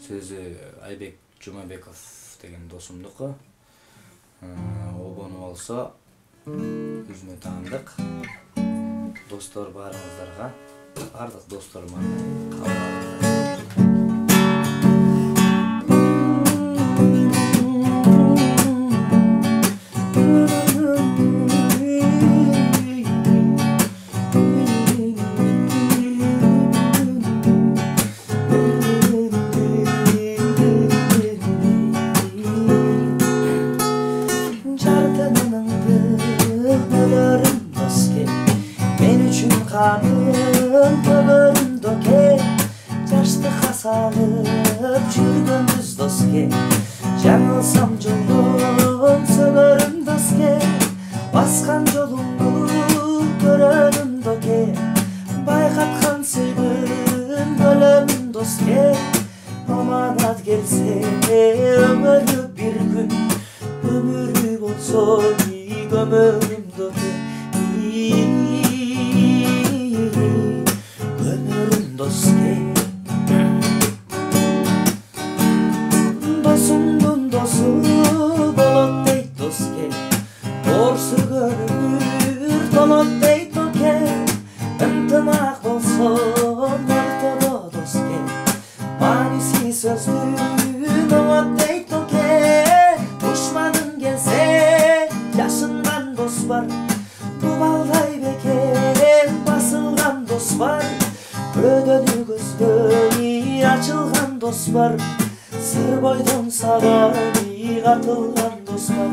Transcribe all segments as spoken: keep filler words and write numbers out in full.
сөзү Айбек Жумабеков деген досумдуку. Обону болсо өзүмө таандык достор баарыңыздарга, бардык досторума кабыл алыңыздар. Жүргөнбүз доске, жаңылсам жолдон сөгөрүм доске, баскан жолумду көрөрүм доке, байкаткан сүйгүм бөлөмүм доске, аманат келсе өмүрү бир күн, өмүрү болсо көмөрүм доке, көмөрүм доске. Досумдун досу болот дейт доске, ор сүргөнүр толот дейт доке, ынтымак болсо ортодо доске, мааниси сөздүн оңот дейт доке, душманың келсе жашынган дос бар, дубалдай бекем басылган дос бар, өдөнү көзгө ачылган дос бар, сыр бойдон сабагы катылган дос бар,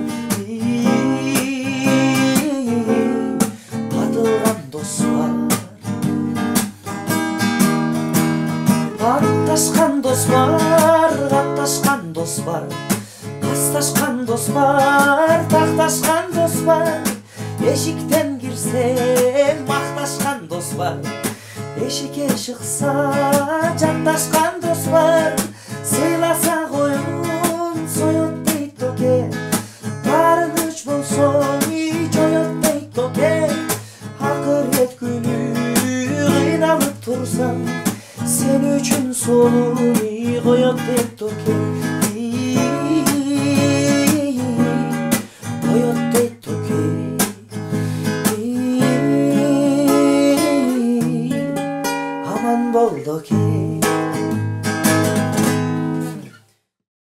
катылган дос бар. Атташкан дос бар, катташкан дос бар, касташкан дос бар, такташкан дос бар, эшиктен кирсе макташкан дос бар, эшикке чыкса жакташкан дос бар, сыйласа